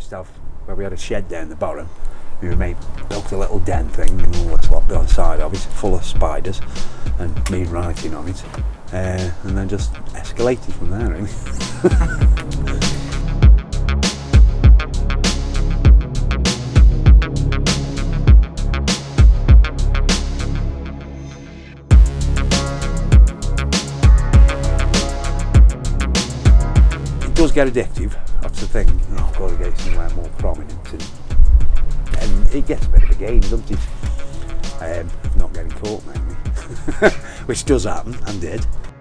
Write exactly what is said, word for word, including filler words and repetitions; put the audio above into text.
used to have, where we had a shed down the bottom, we made built a little den thing and all the slop down the side of it, full of spiders, and me writing on it, uh, and then just escalated from there really. It does get addictive, that's the thing. You've got to get it somewhere more prominent, and, and it gets a bit of a game, doesn't it? Um, not getting caught mainly, which does happen and did.